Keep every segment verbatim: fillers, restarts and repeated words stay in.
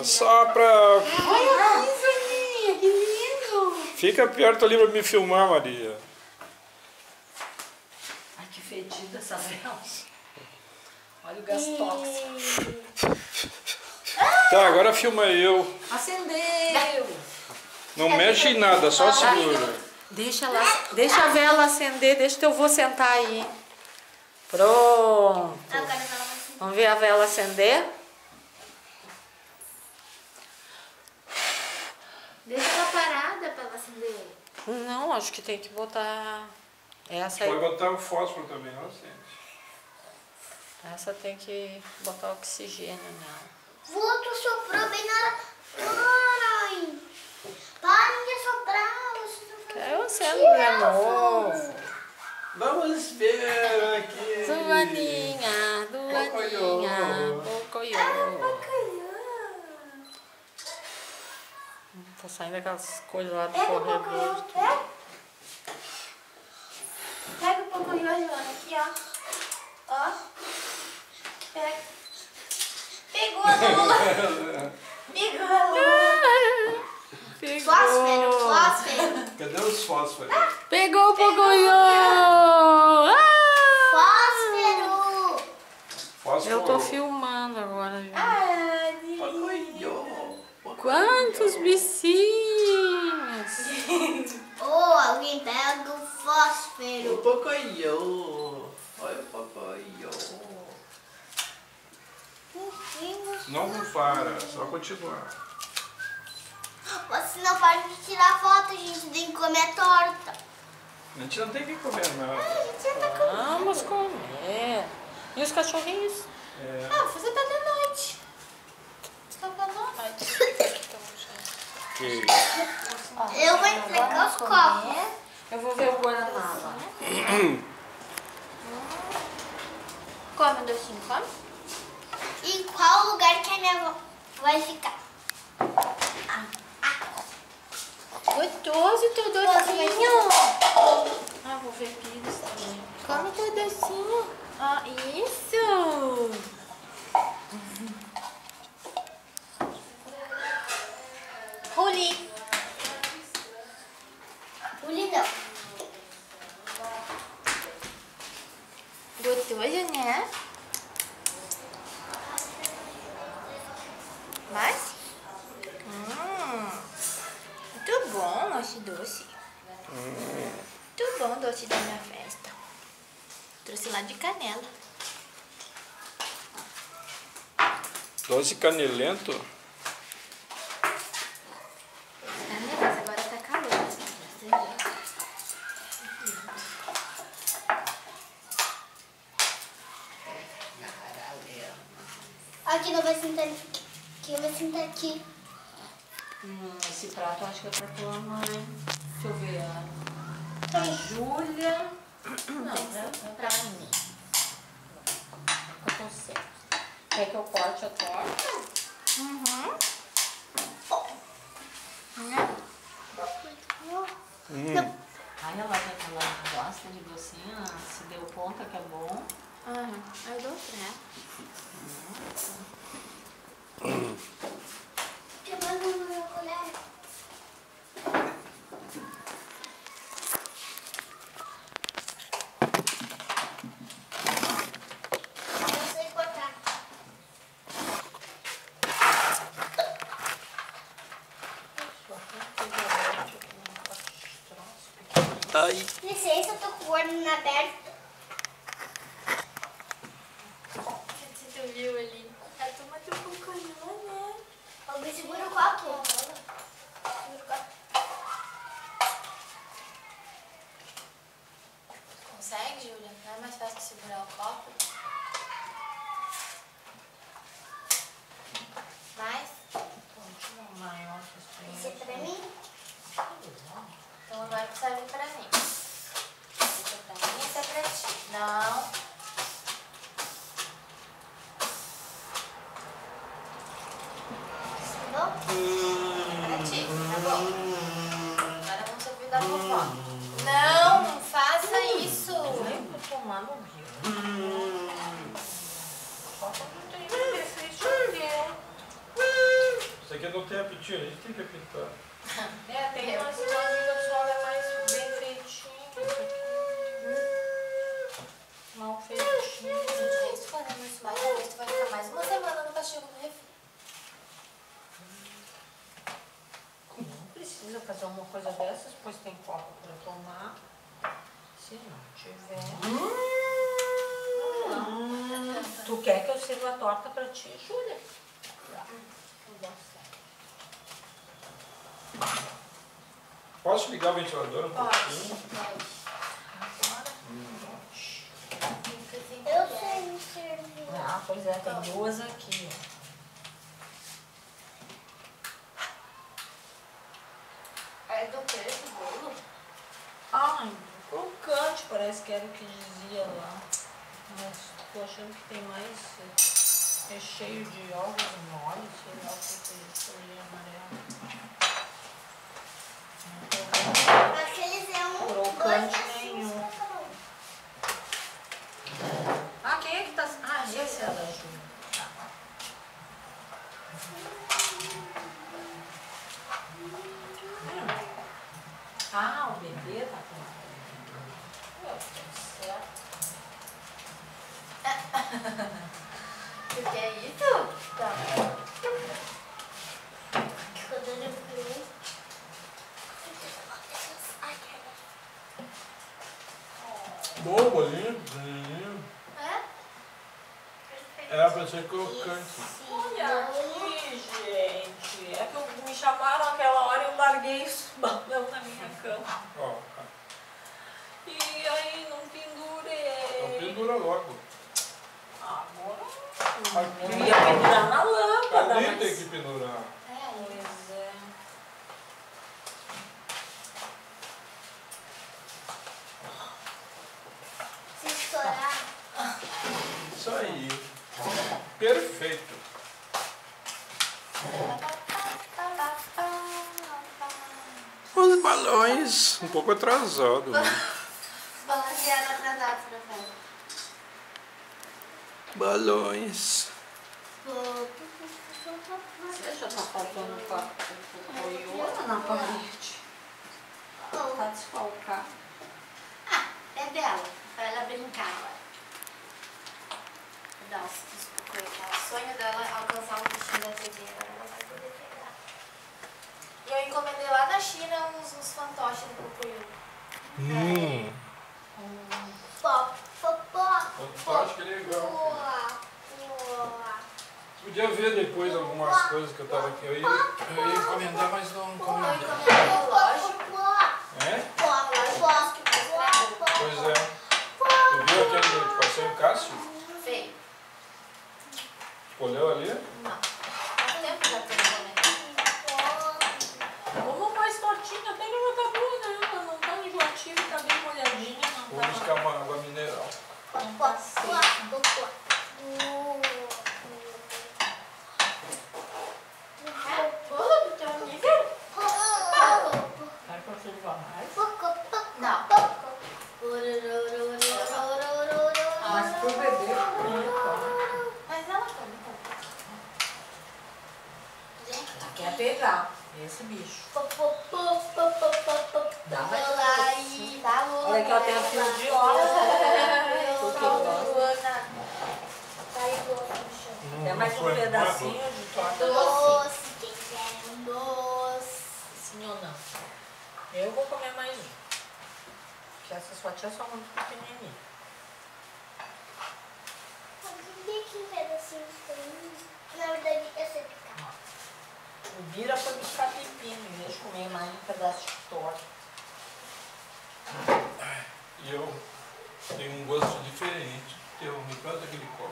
Sopra! Olha isso, Aninha, que lindo! Fica perto ali pra me filmar, Maria. Ai, que fedida essa vela. Olha o gás tóxico. Tá, agora filma eu. Acendeu! Não mexe em nada, só segura. Deixa, ela, deixa a vela acender, deixa teu avô sentar aí. Pronto. Vamos ver a vela acender? Deixa ela parada pra ela acender. Não, acho que tem que botar... Essa Pode aí. botar o fósforo também, não acende. Essa tem que botar oxigênio nela. O outro soprou bem na hora. Parem! Parem de soprar! Vocês não fazem Eu acendo de novo. Vamos ver aqui. Duaninha, Duaninha, Pocoyo. Tá saindo aquelas coisas lá do Pega o corredor. pocoyo, pega. Pega o pocoyo, Joana, aqui, ó. Ó. Pega. Pegou a Lula. Pegou a Lula. Pegou. Fósforo, fósforo. Cadê os fósforos? Pegou o Pocoyo. Ah! Fósforo. Fósforo. Eu tô filmando agora, gente. Ai, Quantos bichinhos. oh, alguém pega o fósforo. O Pocoyo. Olha o Pocoyo. Não para, só continuar. Você não pode tirar foto, a gente tem que comer a torta. A gente não tem que comer nada. A gente já tá comendo. Vamos comer. E os cachorrinhos? É. Ah, você tá de noite. Está pra noite. Que... Eu vou entregar os copos. Eu vou ver o Guaraná lá. Come o docinho, come. Em qual lugar que a minha avó vai ficar? Gostoso teu docinho. Ah, vou ver pires também. Come teu docinho. Ah, isso! Ruli. Ruli não. Gostoso, né? Mais? Hum, muito bom esse doce. Hum. Muito bom o doce da minha festa. Trouxe lá de canela. Doce canelento? Mas agora tá calor. Aqui não vai sentar aqui. Aqui vai sentar aqui. Hum, esse prato eu acho que é pra tua mãe. Deixa eu ver. A, a Júlia. Não, é pra mim. Eu tô certo. Quer que eu corte a torta? Uhum. Hum. Ai, ela, ela gosta de docinho. Se deu conta que é bom. Uhum. Eu dou pra ela. Quebrando no meu colher. Eu sei cortar. Ai. Licença, eu tô com o olho aberto. Você viu ali? A turma tá com coisa, né? Alguém segura o copo. Segura o copo. Consegue, Júlia? Não é mais fácil que segurar o copo? Mais? Maior Esse é pra mim? Então agora serve pra mim. Esse é pra mim, esse é pra ti. Não. Tá bom? Pra ti, tá bom. Agora vamos servir da vovó. Não, faça isso. Nem pra tomar no rio. Só quando tem que ver se choveu. Isso aqui não tem apitinho, a gente tem que apitar. É, tem umas imagens que o pessoal é mais bem feitinho. Isso aqui. Mal feitinho. Gente, se fazendo isso mais uma vez, tu vai ficar mais uma semana no castigo do refri. Não precisa fazer uma coisa dessas, pois tem copo para tomar. Se não tiver. Hum, tu quer que eu sirva a torta para ti, Júlia? Não dá certo. Posso ligar o ventilador um pouquinho? Pode. Agora. Fica assim. Eu sei me servir. Ah, pois é, tem duas aqui, ó. É do que esse bolo? Ai, crocante, parece que era o que dizia lá. Mas tô achando que tem mais recheio de ovos mole, sei lá o que é isso ali amarelo. Aqueles é um Crocante dois nenhum. Ah, quem é que tá... Ah, esse é da Júlia. Tá. Hum. Ah, o bebê tá com... Meu Deus do céu. O que é isso? Tá. Quando eu fui. Ai, Boa, bolinho, bolinho. É? Era pra ser crocante. Olha aqui, gente. É que eu- me chamaram aquela hora e eu larguei esse balão na minha cama. Ó, E aí não pendurei. então pendura logo. Agora Aqui, eu ia pendurar na lâmpada, ali mas... tem que pendurar. É, Pois é. se estourar. Isso aí. Perfeito. Os balões um pouco atrasado, né? balanceado atrasado pra frente. Balões. Você já tá faltando um copo de coiona na parede. Tá desfalcado. Ah, é dela. Pra ela brincar agora. Nossa, desculpa, o sonho dela é alcançar um bichinho da T V, agora ela vai poder pegar. E eu encomendei lá da China uns, uns fantoches do Cucuyu. Hum. Pó, pó, pó. Eu acho que é legal. Pó. Podia ver depois algumas coisas que eu tava aqui. Eu ia, eu ia encomendar, mas não Eu encomendei. encomendei um relógio. É? Pó, pó, Que mais pra Pois é. Tu viu aquele que eu passei o Cássio? Feio. Escolheu ali? Não. Faz tempo já que eu encomendei. Como mais tortinha, até que ela tá boa, né? Ela não tá enjoativa, tá bem molhadinha, não Vou tá... buscar uma água mineral. pó, pó, pó, pó. É bolo do teu nível? Vai pra sirva mais. Não. Mas pro bebê, né? Mas ela come também. Gente, tá Quer pegar esse bicho. Dá mais um Olá, pouquinho. aí, tá louca. Olha aqui, ó, tem um fio de óleo. Tu que gosta. Quer mais um pedacinho de torta? Doce, quem quer um doce. Sim ou não? Eu vou comer mais um. Porque essas fatias são muito pequenininhas. Tem aqui um pedacinho pra mim. Na verdade, eu sei picar. O Bira foi buscar pepino, em vez de comer mais um pedaço de torta. E eu tenho um gosto diferente. Eu me planta aquele copo.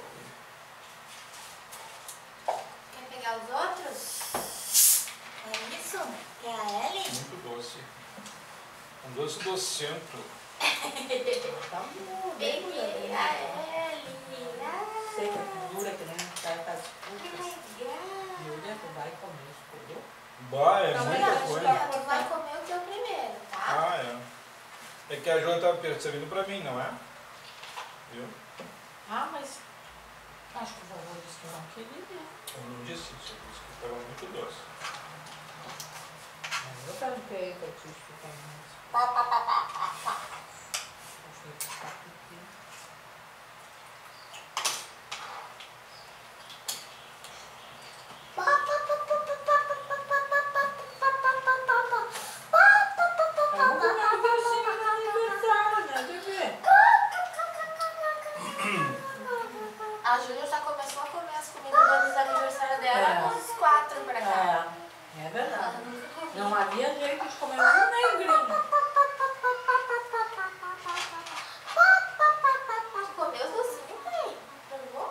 Quer pegar os outros? É isso? Quer a Ellie? Muito doce. Um doce docento. Tá bom, bem Baby, molhadinho. a Ellie. Sei que é dura, que nem tá as frutas. Legal. Júlia, tu vai comer, escolheu? Bah, é Não, muita mas coisa. acho Tu vai comer o teu primeiro, tá? Ah, é. É que a Joana tá servindo pra mim, não é? Viu? Ah, mas Acho que o vovô disse que não queria. Eu não disse isso, eu disse que estava muito doce. Mas eu perguntei pra ti se tu tem mais. Achei que tá pequeno. Eu vou comer um docinho no aniversário, né, bebê? A Júlia já começou a comer as comidas do aniversário dela É. com uns quatro pra cá. É, é verdade. Não havia jeito de comer um negrinho. Tu comeu os docinhos, pai? Provou?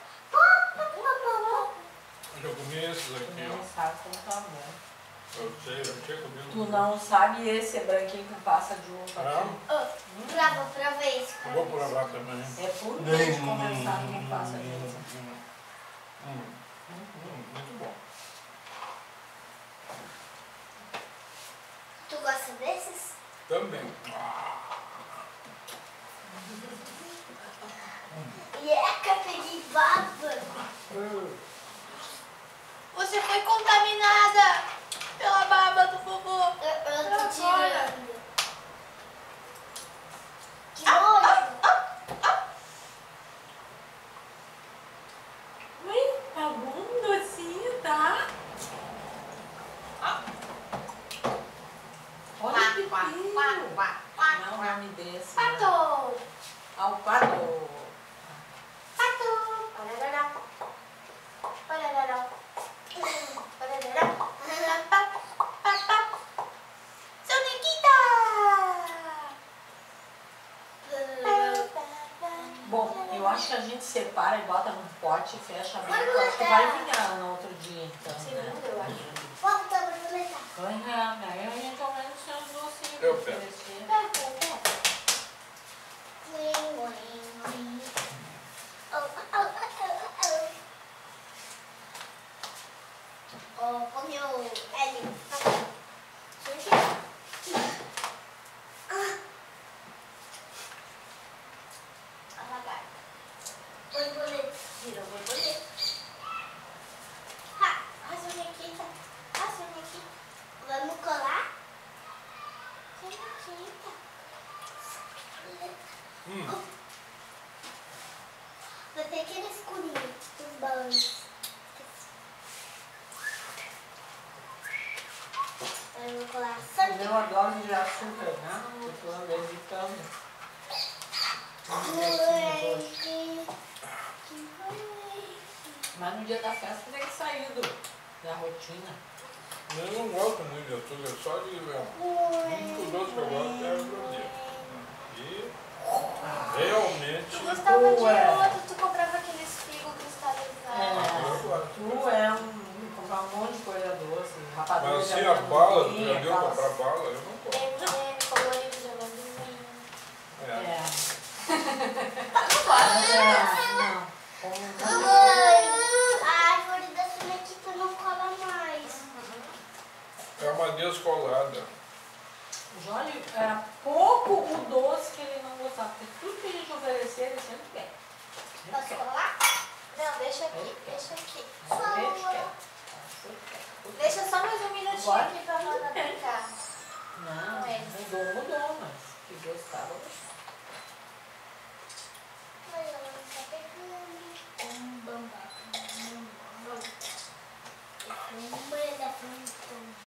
Eu já comi esses Tu aqui, não ó. sabe como tá bom. Eu sei, eu tinha comido. Tu não sabe esse é branquinho com passa de uva. Ah, Prova, prova isso. eu vou provar também. É puro leite condensado com passa de uva. Hum, hum, muito bom. Tu gosta desses? Também. Eca, peguei baba. Você foi contaminada pela baba do vovô. Eu, eu tô Agora. tirando. Que nojo. Ui, tá bom, docinho, tá? Olha que Quá, quá, fio. quá, quá, quá, Não, o quá. nome desse. né? Pato! Alpado. Pato! Pararará. Pararará. Pararará. Pá, pá, pá. Sonequita! Bom, eu acho que a gente separa e bota num pote e fecha bem. Eu acho que vai vinhar no outro dia, então, né? Segundo, eu acho. Volta, borboleta. Vai vinhar, né? Aí a gente ao menos tem uns docinhos Eu pra pego. oferecer. Pega, pega. Uim, uim, uim. Oh, oh, oh, oh, oh. Oh, comeu L. Sushi. Ah, A lagarta. borboleta. Virou borboleta. Ha, a sonequita. A sonequita. Vamos colar? Sonequita. Hum, Vai ter aquele escurinho dos balões. Eu vou colar Fazer sangue. uma dose de açúcar, né? Que tu anda evitando. Um docinho doce. Mas no dia da festa tem que sair do, da rotina. eu não gosto muito de açúcar, só de. O único doce que eu gosto é o Brasil. E realmente. Tu gostava de Ué. outro, tu comprava aqueles figos cristalizados. É, tu é um. Comprar um monte de coisa doce, rapadura Mas de assim, a bala, tu amendoim, já viu aquelas- comprar bala? Eu não compro. M e M, colorido de amendoim. É. É. Não gosto. É, não. Como- Mãe, a árvore da sonequita não cola mais. É uma descolada. O Johnny era pouco o doce que ele não gostava, porque tudo que a gente oferecia ele sempre quer. Sempre Posso quer. colar? Não, deixa aqui, deixa aqui. Mas Só ele uma. quer. Sempre quer. Deixa só mais um minutinho Agora? aqui pra Ana brincar. Não, Não é. mudou, mudou, mas que gostava, gostava.